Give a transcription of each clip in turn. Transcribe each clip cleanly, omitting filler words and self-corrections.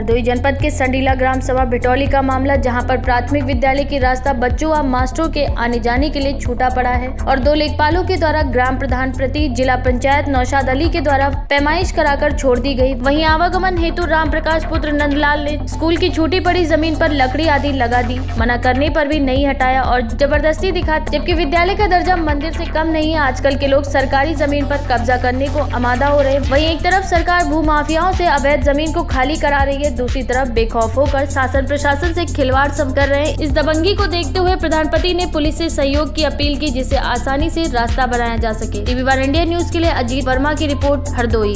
हरदोई जनपद के संडीला ग्राम सभा भिटौली का मामला, जहां पर प्राथमिक विद्यालय की रास्ता बच्चों व मास्टरों के आने जाने के लिए छूटा पड़ा है और 2 लेखपालों के द्वारा ग्राम प्रधान प्रति जिला पंचायत नौशाद अली के द्वारा पैमाइश कराकर छोड़ दी गई। वहीं आवागमन हेतु राम प्रकाश पुत्र नंदलाल ने स्कूल की छूटी पड़ी जमीन पर लकड़ी आदि लगा दी। मना करने पर भी नहीं हटाया और जबरदस्ती दिखा, जबकि विद्यालय का दर्जा मंदिर से कम नहीं है। आजकल के लोग सरकारी जमीन पर कब्जा करने को आमादा हो रहे। वहीं एक तरफ सरकार भूमाफियाओं से अवैध जमीन को खाली करा रही है, दूसरी तरफ बेखौफ होकर शासन प्रशासन से खिलवाड़ सब कर रहे हैं। इस दबंगी को देखते हुए प्रधानपति ने पुलिस से सहयोग की अपील की, जिससे आसानी से रास्ता बनाया जा सके। TV1 इंडिया न्यूज के लिए अजीत वर्मा की report, Hardoi.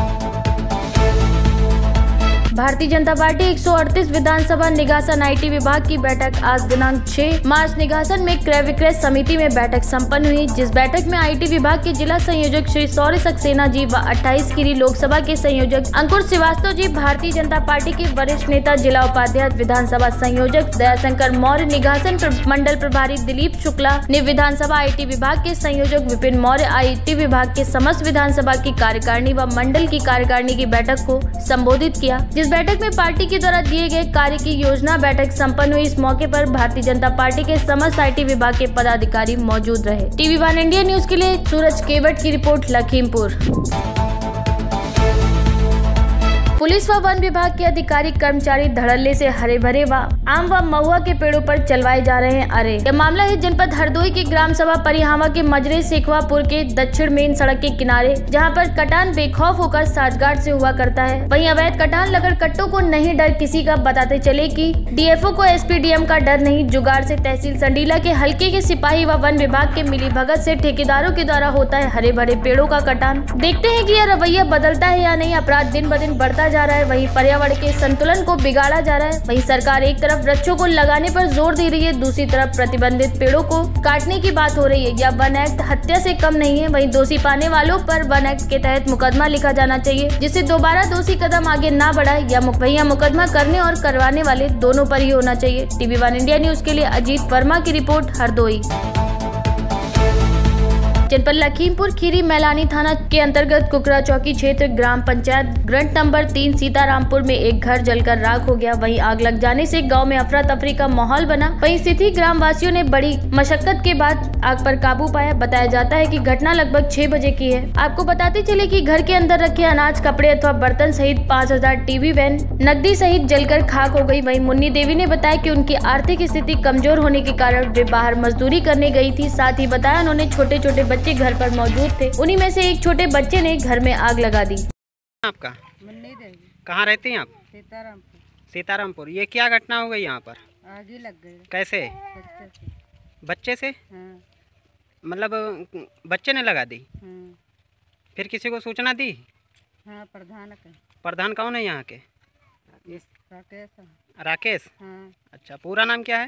Bharatiya Janata party 138 Vidhan Sabha निगासन IT विभाग की बैठक आज दिनांक 6 मार्च निगासन में क्रय विक्रय समिति में बैठक संपन्न हुई, जिस बैठक में IT विभाग के जिला संयोजक श्री सौर्य सक्सेना जी व 28 खीरी लोकसभा के संयोजक अंकुर श्रीवास्तव जी, भारतीय जनता पार्टी के वरिष्ठ नेता जिला उपाध्यक्ष विधानसभा संयोजक दयाशंकर मौर्य, निगासन मंडल प्रभारी दिलीप शुक्ला ने विधानसभा IT विभाग के संयोजक विपिन मौर्य, IT विभाग के समस्त विधानसभा की कार्यकारिणी व मंडल की कार्यकारिणी की बैठक को संबोधित किया। इस बैठक में पार्टी के द्वारा दिए गए कार्य की योजना बैठक संपन्न हुई। इस मौके पर भारतीय जनता पार्टी के समस्त IT विभाग के पदाधिकारी मौजूद रहे। TV1 इंडिया न्यूज के लिए सूरज केवट की रिपोर्ट, लखीमपुर। पुलिस व वन विभाग के अधिकारी कर्मचारी धड़ल्ले से हरे भरे व आम व महुआ के पेड़ों पर चलवाए जा रहे हैं अरे। यह मामला है जनपद हरदोई के ग्राम सभा परिहावा के मजरे शेखवापुर के दक्षिण मेन सड़क के किनारे, जहां पर कटान बेखौफ होकर साठगांठ से हुआ करता है। वहीं अवैध कटान लगड़ कट्टों को नहीं डर किसी का, बताते चले कि DFO को SPDM का डर नहीं। जुगाड़ से तहसील संडीला के हल्के के सिपाही व वन विभाग के मिलीभगत से ठेकेदारों के द्वारा होता है हरे भरे पेड़ों का कटान। देखते हैं कि यह रवैया बदलता है या नहीं। अपराध दिन ब दिन बढ़ता जा रहा है, वहीं पर्यावरण के संतुलन को बिगाड़ा जा रहा है। वहीं सरकार एक तरफ वृक्षों को लगाने पर जोर दे रही है, दूसरी तरफ प्रतिबंधित पेड़ों को काटने की बात हो रही है। यह वन एक्ट हत्या से कम नहीं है। वहीं दोषी पाने वालों पर वन एक्ट के तहत मुकदमा लिखा जाना चाहिए, जिससे दोबारा दोषी कदम आगे ना बढ़ाए। या मुकदमा करने और करवाने वाले दोनों पर ही होना चाहिए। TV1 इंडिया न्यूज के लिए अजीत वर्मा की रिपोर्ट, हरदोई। जनपद लखीमपुर खीरी मैलानी थाना के अंतर्गत कुकरा चौकी क्षेत्र ग्राम पंचायत ग्रंट नंबर 3 सीतारामपुर में एक घर जलकर राख हो गया। वहीं आग लग जाने से गांव में अफरा तफरी का माहौल बना। वहीं स्थिति ग्राम वासियों ने बड़ी मशक्कत के बाद आग पर काबू पाया। बताया जाता है कि घटना लगभग 6 बजे की है। आपको बताते चले कि घर के अंदर रखे अनाज, कपड़े अथवा बर्तन सहित 5000 TV वैन, नकदी सहित जलकर खाक हो गई। वहीं मुन्नी देवी ने बताया कि उनकी आर्थिक स्थिति कमजोर होने के कारण वे बाहर मजदूरी करने गई थी। साथ ही बताया उन्होंने छोटे छोटे बच्चे घर पर मौजूद थे, उन्हीं में से एक छोटे बच्चे ने घर में आग लगा दी। आपका कहाँ रहते हैं आप? सीतारामपुर। ये क्या घटना हो गई यहाँ पर? आग ही लग गई। कैसे? बच्चे से? हाँ। मतलब बच्चे ने लगा दी? हाँ। फिर किसी को सूचना दी? हाँ, प्रधान कौन है यहाँ के? राकेश। हाँ। अच्छा, पूरा नाम क्या है?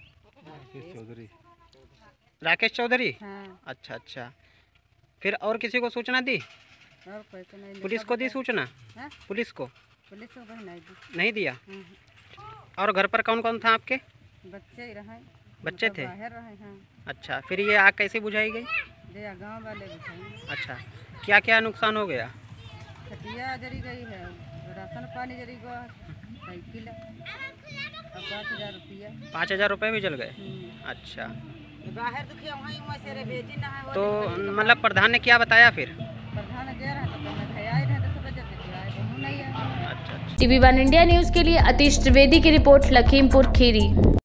राकेश चौधरी। हाँ। अच्छा। फिर और किसी को सूचना दी? और कोई तो नहीं। पुलिस को दी सूचना? हाँ? पुलिस को नहीं दिया। और घर पर कौन कौन था आपके? बच्चे रहे। बच्चे थे? बाहर रहे। हाँ। अच्छा, फिर ये आग कैसे बुझाई गई? गांव वाले बुझाए। अच्छा, क्या क्या नुकसान हो गया? खटिया जरी गई है, राशन पानी जरी गया, साइकिल, 5000 रुपया। 5000 रुपये भी जल गए? अच्छा, बाहर दुखिया वहीं से रे बेटी ना है। तो मतलब प्रधान ने क्या बताया फिर? प्रधान ने कह रहा है तो मैं खयाई रहे तो सुबह जब आए नहीं है। अच्छा। TV1 इंडिया न्यूज के लिए अतीश त्रिवेदी की रिपोर्ट, लखीमपुर खीरी।